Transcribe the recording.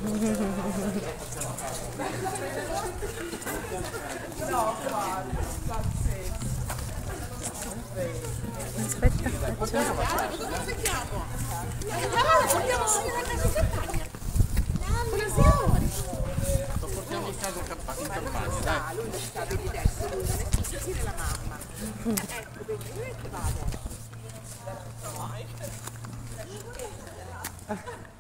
Aspetta, facciamo. Lo portiamo in casa in campagna, dai. Lui non sta, vedi adesso, lui non è più sentire la mamma. Ecco, vedi, io che vado.